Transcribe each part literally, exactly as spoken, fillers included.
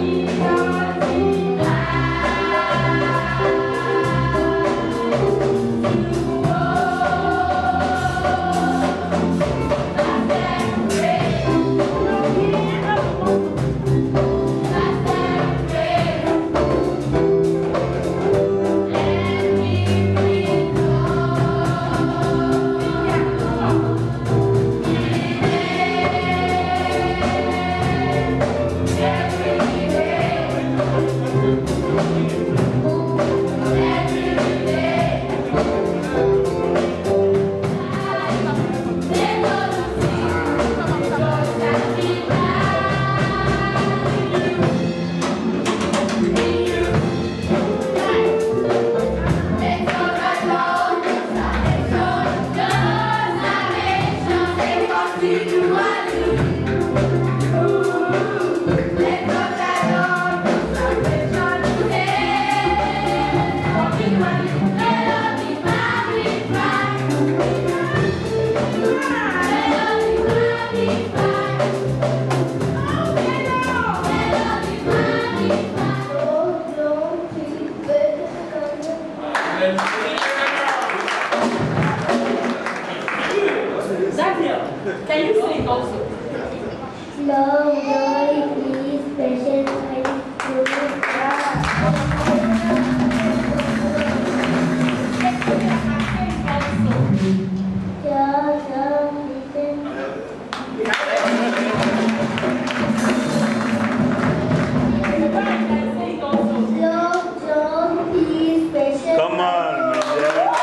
Can you sing also? Slow, joy, peace, patience, and truth. Come on, Major.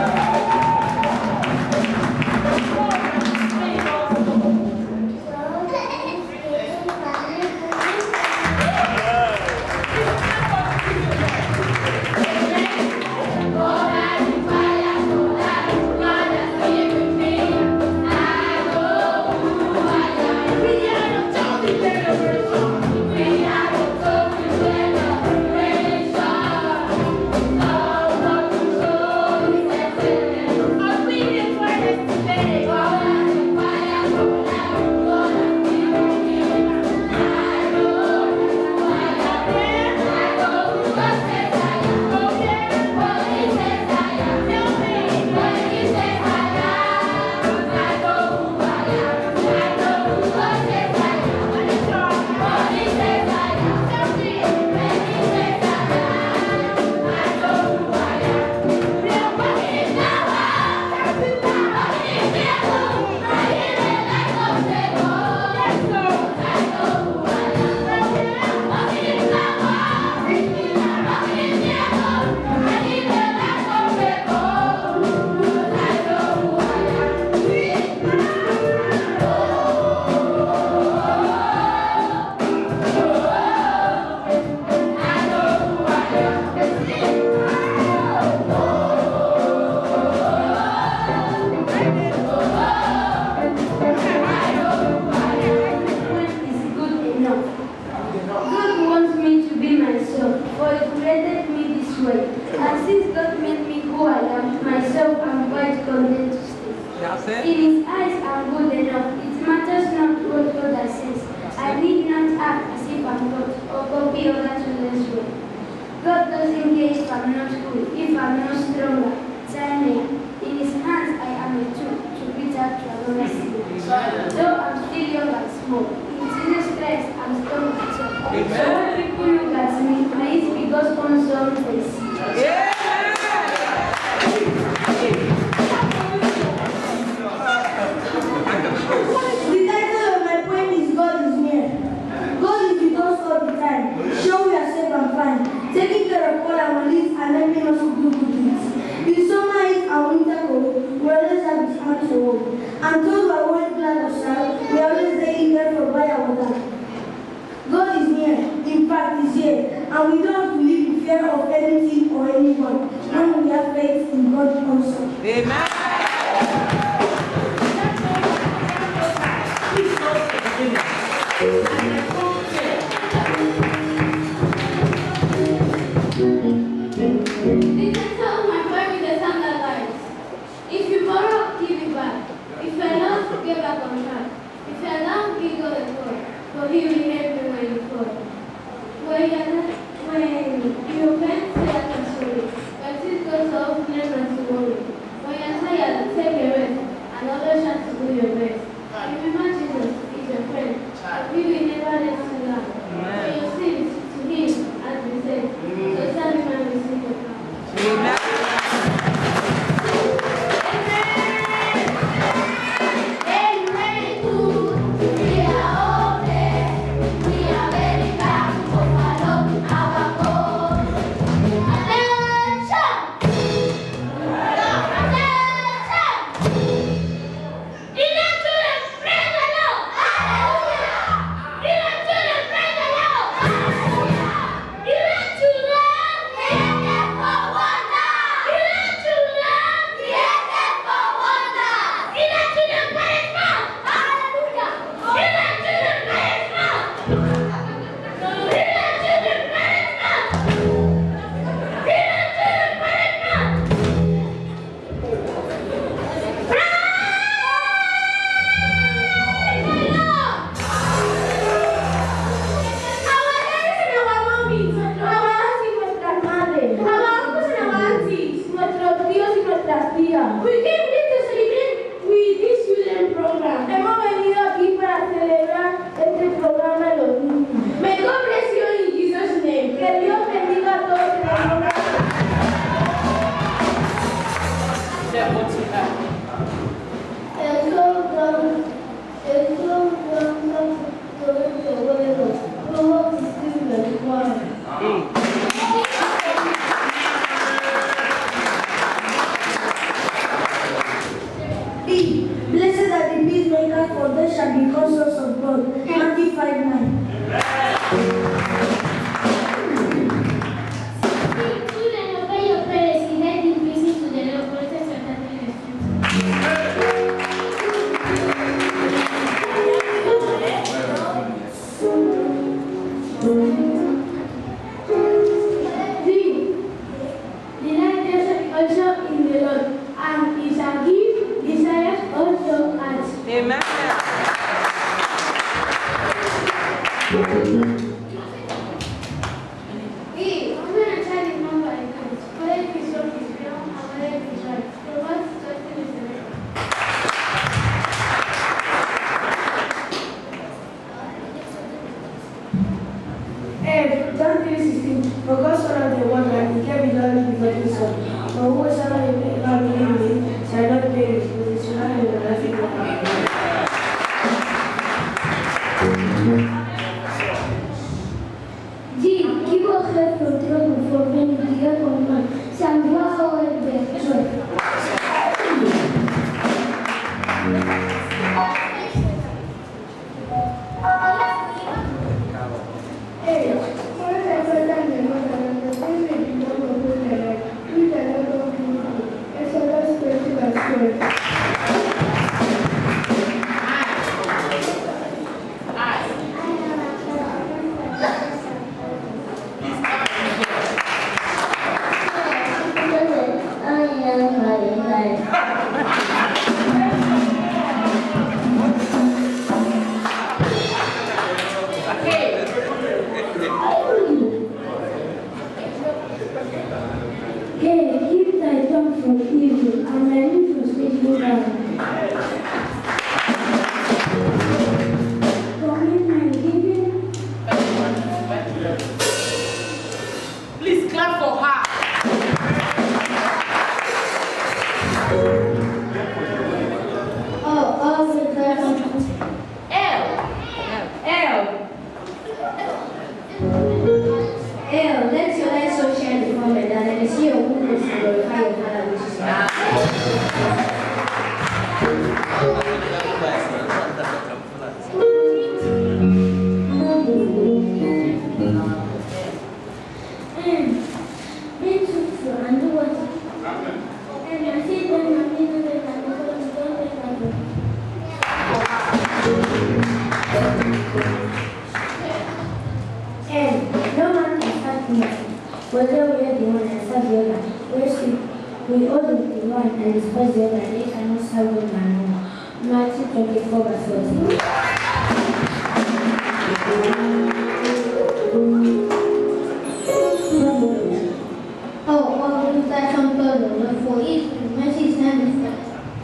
In his eyes I'm good enough. It matters not what God says. I need not act as if I'm God or copy other children's way. God doesn't care if I'm not good, if I'm not stronger. Timing. In his hands I am a tool to reach out to another sinner. Though I'm still young and small, in Jesus Christ I'm strong and tall. So when people look at me, may it be God's own son they see. Yeah. The title of my poem is God is near. God is with us all the time. Sure we are safe and fine. Taking care of all our needs and helping us to do good things. In summer heat and winter cold, we always have his hands to hold. And those who are always glad of sight, we always stay eager for fire water. God is near. In fact, He's here. And we don't have to live in fear of anything or anyone when we have faith in God also. Amen. The title of my poem is The Standard Lives. If you borrow, give it back. If you allow, get back on track. If you allow, give God a call. For He will help you when you fall. D. Delight also in the Lord, and is a gift desires also as. Amen. E. When a child is known by Christ, whether it is wrong is wrong and whether it is right. Proverbs thirteen is the right. And John three sixteen, for God so loved the world that he gave his only begotten Son, for whosoever believes in him shall not perish, but he shall have everlasting life. G. Keep our head from trouble, for when we hear command, shall we our their joy. Please clap for her. Oh, all the time. L. L. L. Let your light so shine before men that they may see your goodness and glorify your Father which is in heaven. Be truthful and do what and you see them and you know they can do what you don't take and do. And no man can start nothing, whether we are the one and serve the other. Whereas we, we all do the one and despise the other, they cannot serve God and know. Matthew twenty-four verse fourteen. Oh, all the time from God, for it, mercy is not different.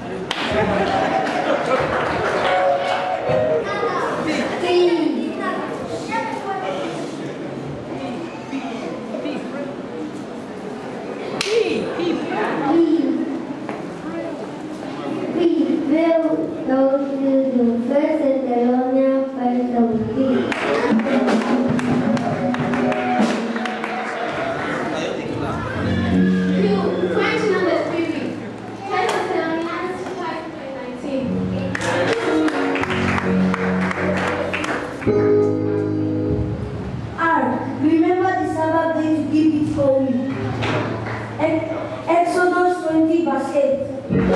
R. Remember the Sabbath day to keep it holy. Ex- Exodus twenty verse eight.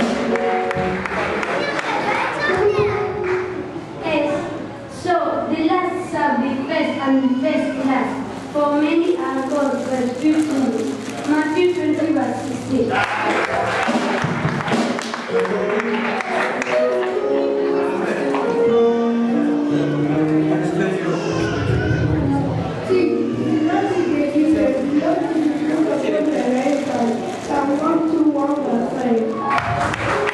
S. So the last shall be first and the first last. For many are called, but few choose. Matthew twenty verse sixteen. Psalm one two one verse five.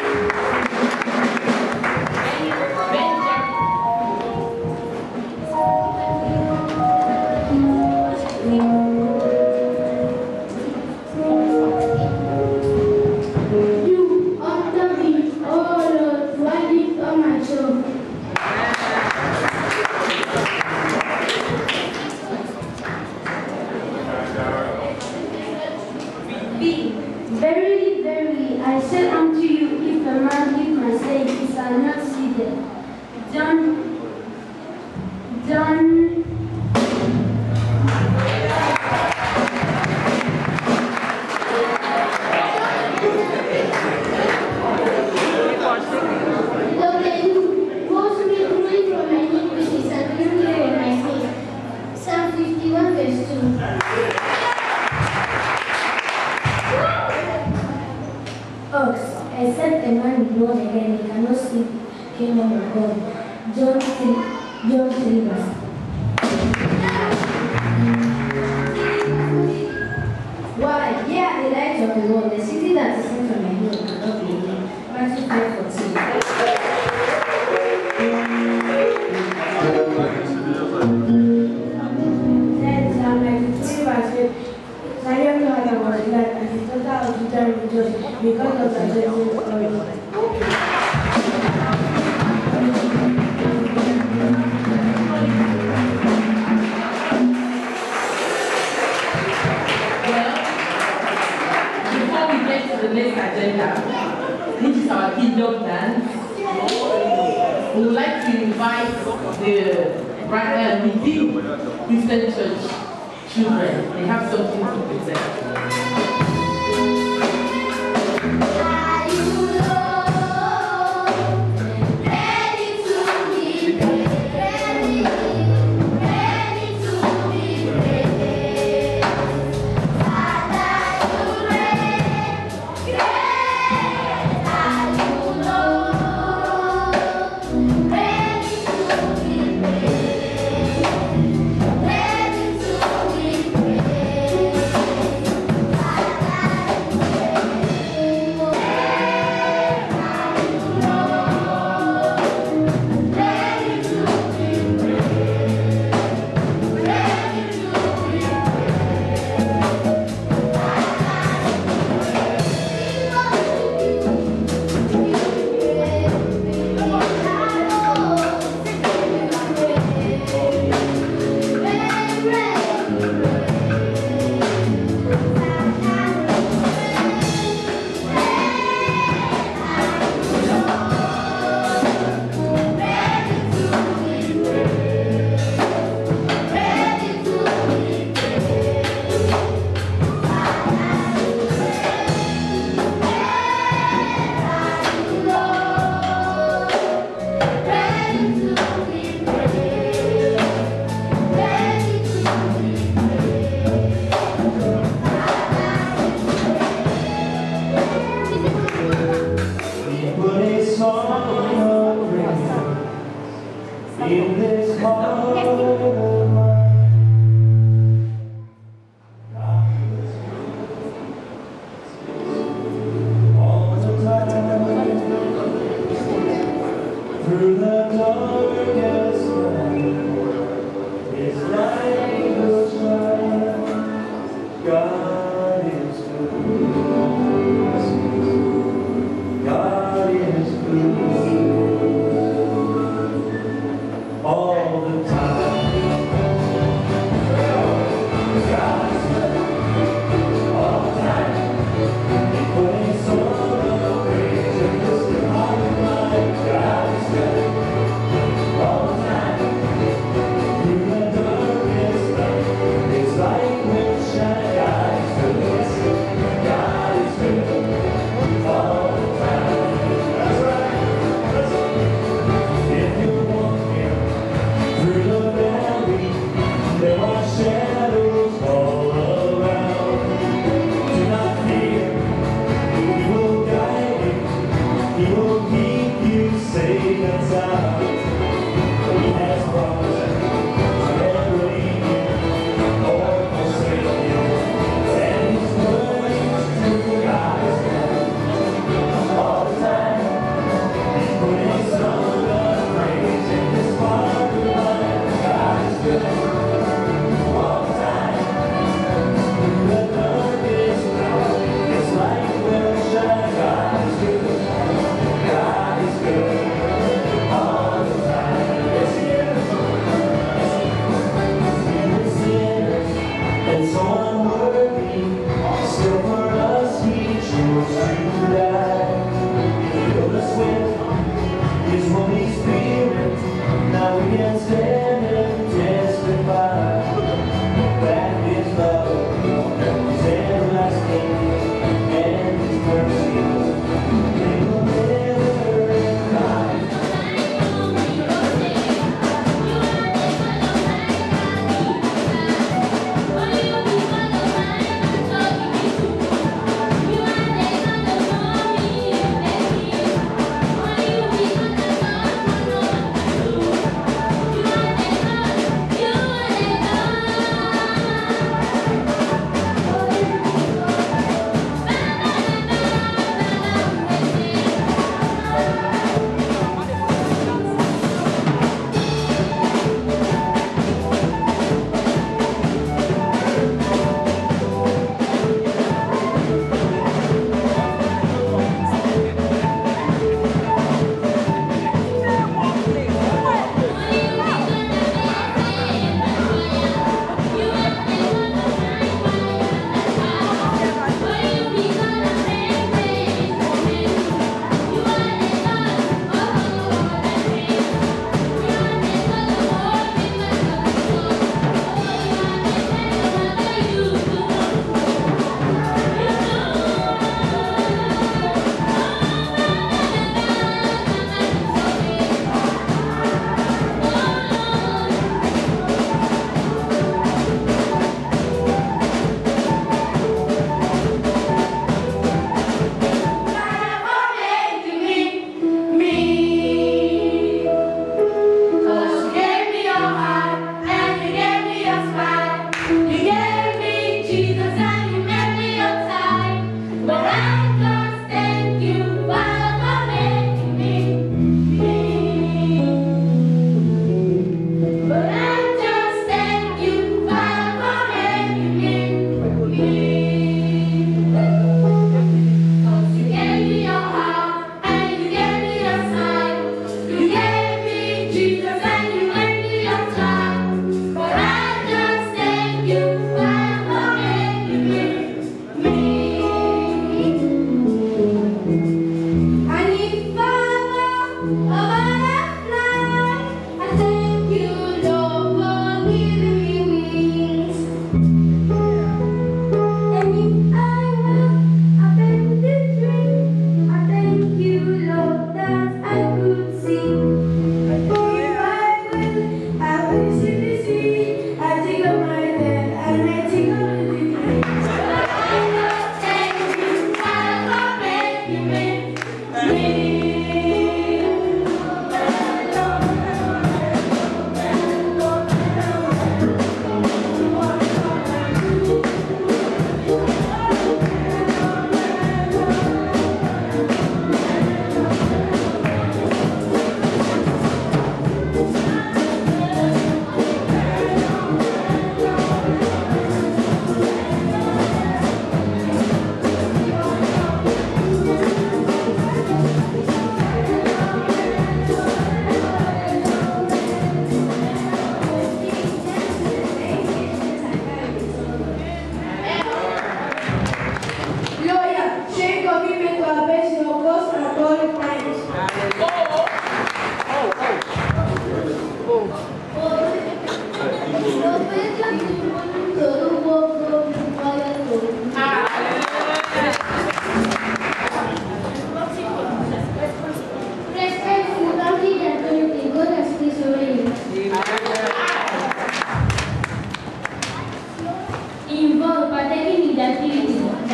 verse two. Ox, except a man is born again, he cannot see the kingdom of God. John three, John three verse. Why, ye are the light of the world. The city that is sent from a hill cannot be hidden. Matthew five fourteen. Then Psalm ninety-three verse eight. Zion Father was glad and his daughter of Judah rejoiced because of the blessing of God. The next agenda, which is our kingdom dance. We would like to invite the brother Redeemed Christian Church children. They have something to present. Ready to be praised.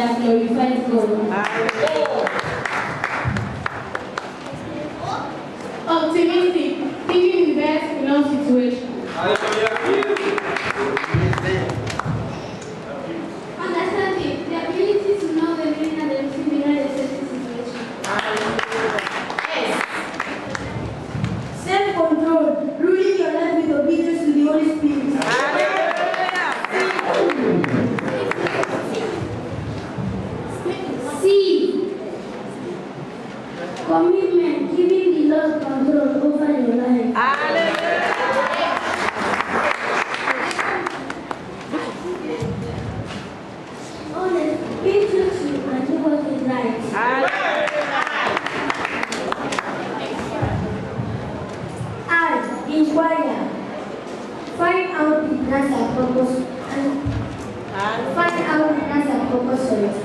that glorifies God. Optimistic, thinking the best in all situations. Understanding, the ability to know the meaning and the receiving of a certain situation. Self-control, ruling your life with obedience to the Holy Spirit. C. Commitment, giving the Lord control over your life. Honest, being truthful and do what is right. I, inquire. Find out the plans and purpose and find out the plans and purpose of it.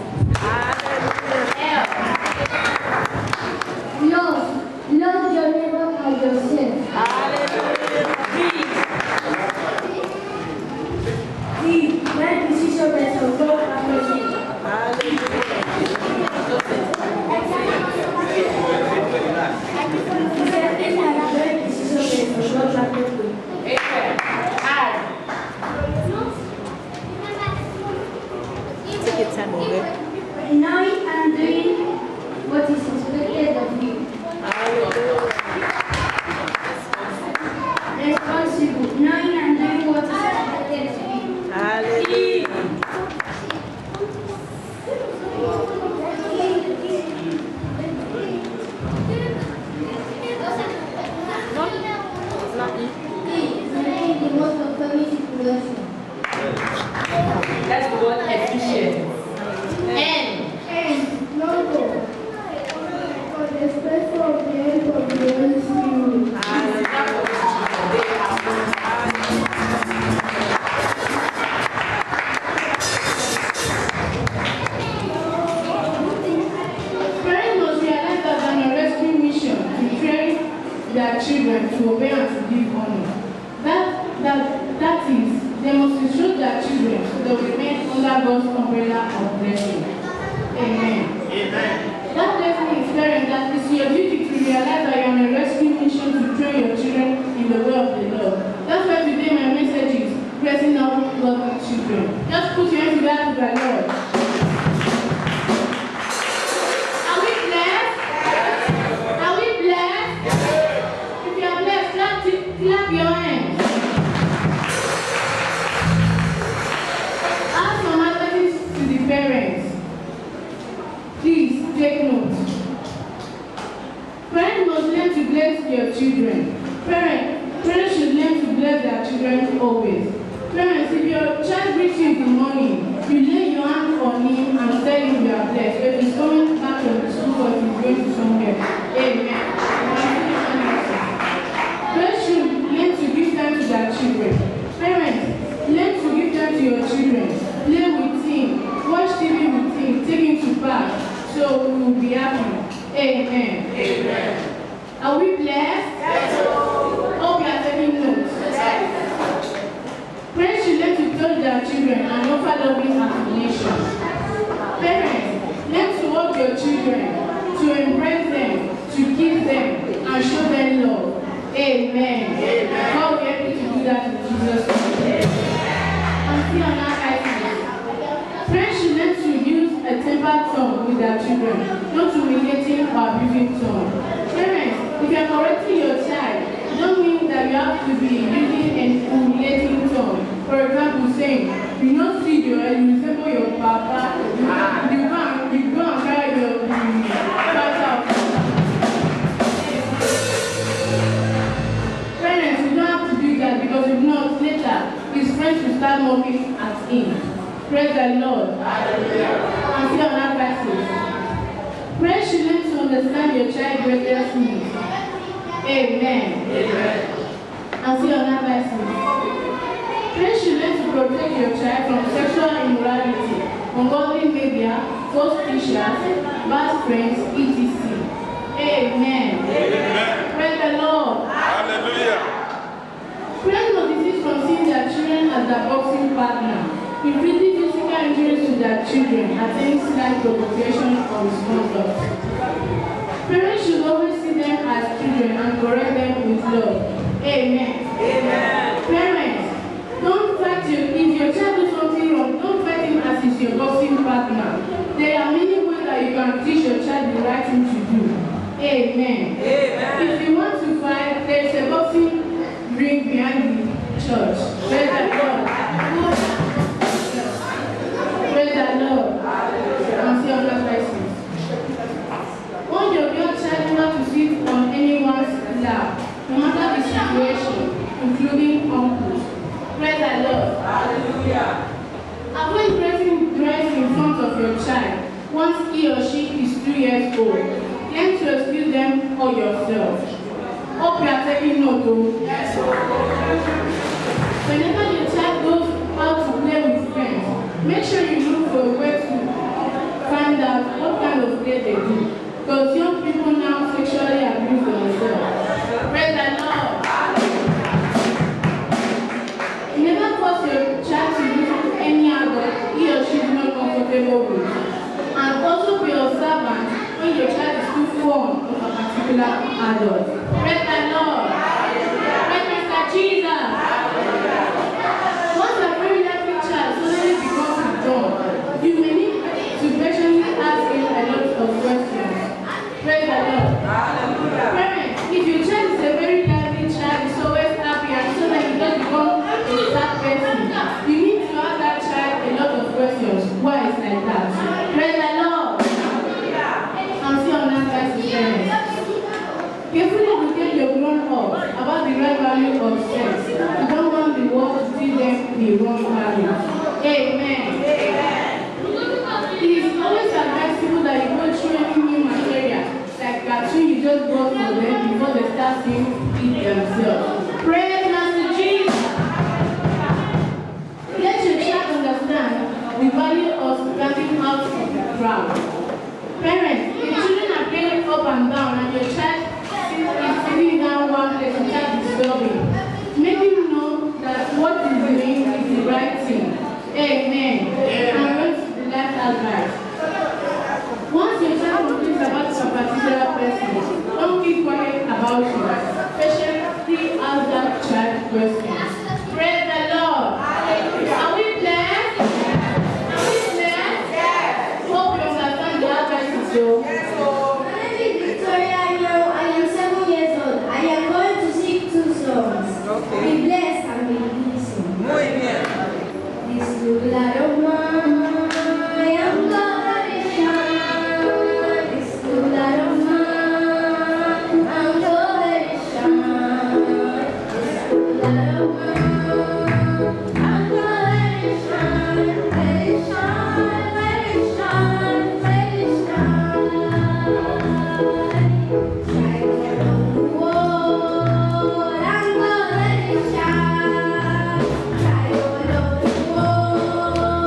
Love. Love your neighbor as yourself. D. Make decision based on God and mercy. Knowing and doing what is expected of you. Responsible, knowing and doing what is expected of you. Making the most of family situation. That's the word efficient. N. And logo. For the space of the end of the Holy Spirit. Parents must realize that on a rescue mission to train their children to obey and to give honor. That, that, that is, they must instruct their children so they will remain under God's umbrella of blessing. Amen. Amen. That blessing is parents that it's your duty to realize that you're on a rescue mission to train your children in the way of the Lord. That's why today my message is blessing all God's children. Just put your hands together to the Lord. Are we blessed? Are we blessed? If you are blessed, clap, clap your hands. Ask some advice to the parents. Please take note. Parents must learn to bless your children. Parents, parents should learn to bless their children always. Parents, if your child brings you the money, you lay your hand on him and tell him you are blessed. If he's coming back from the school or he's going to somewhere. Amen. Parents should learn to give time to their children. Parents, learn to give time to your children. Play with him. Watch T V with him. Take him to park. So we will be happy. Amen. Amen. Are we blessed? Yes. Hope you are taking notes. Yes. Parents should learn to touch their children and offer loving affirmation. Parents, learn to hug your children, to embrace them, to kiss them, and show them love. Amen. Amen. God will help you to do that in Jesus' name. And see on our kindness. Parents should learn to use a tempered tongue with their children, not humiliating or abusing tongue. Parents, if you are correcting your child, it don't mean that you have to be using an humiliating tongue. For example, saying, you not see your head, you resemble your papa, you, you go and you go and carry your father out. Parents, you don't have to do that because if not, later, his friends will start mocking at him. Praise the Lord. Hallelujah. And see on our verses. Parents should learn to understand your child's greatest needs. Amen. Amen. And see on our verses. Parents should learn to protect your child from sexual immorality, ungodly media, false teachers, bad friends, et cetera. Amen. Amen. Praise the Lord. Hallelujah. Parents must desist from seeing their children as their boxing partner, inflicting physical injuries to their children at any slight provocation or misconduct. Parents should always see them as children and correct them with love. Amen. Amen. Parents, don't fight your, if your child does something wrong, don't fight him as he's your boxing partner. There are many ways that you can teach your child the right thing to do. Amen. Amen. If you want to fight, there is a boxing ring behind the church. Praise the Lord. Praise the Lord. And see other places. Want your young child not to sit on anyone's lap, no matter the situation, including uncles. Praise the Lord. Hallelujah. Avoid dressing dress in front of your child once he or she is two years old. Learn to excuse them or yourself. Hope you are taking note, though. Yes. Whenever your child goes out to play with friends, make sure you look for a way to find out what kind of play they do. Because young people now sexually abuse themselves. Praise the Lord. Never force your child to do any adult he or she is not comfortable with. And also be observant when your child is too fond of a particular adult. Praise the Lord. Praise Mister Jesus. Once a very lovely child suddenly becomes adult, you may need to patiently ask him a lot of questions. Praise the Lord. Parents, if your child is a very lively child, is always happy and so that he doesn't become a sad person, you need to ask that child a lot of questions. Why is like that? Praise the Lord. And see on that guy's parents. Carefully educate your grown up about the right value of sex. You don't want the world to see them the wrong value. Amen. It is always advisable that you go through any new material, like cartoon you just bought for them before they start seeing it themselves. Praise Master Jesus. Let your child understand the value of standing out of the crowd. Parents, if children are playing up and down and your child is sitting down one place without disturbing, make him know that what he's doing is the right thing. Amen. And what's the last advice? Once your child complains about a particular person, don't keep quiet about it. Patiently ask that child questions. Praise the Lord. Are we blessed? Are we blessed? Yes. Hope you understand the advice so. Yes, Lord. My name is Victoria. I know I am seven years old. I am going to sing two songs. Okay. Be blessed and be listened. Muy bien. This lugar of mine, I am God is shine. This lugar of mine, I'm God is shine. This lugar of mine, I'm God is shine. Let it shine, let it shine, let it shine. Shine on the wall, I'm God is shine. Shine all over the world.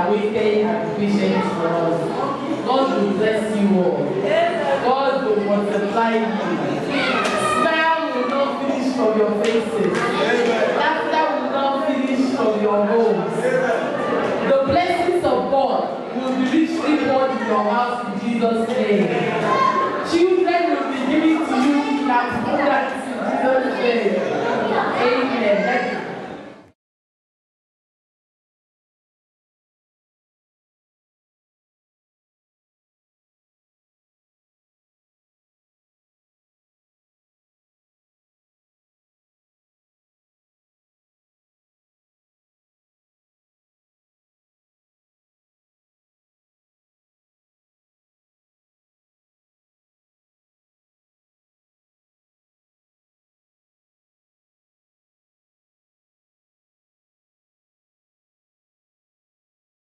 are waiting and patient for us. God will bless you all. God will multiply you. Smile will not finish from your faces. Laughter will not finish from your homes. The blessings of God will be richly poured in your house in Jesus' name.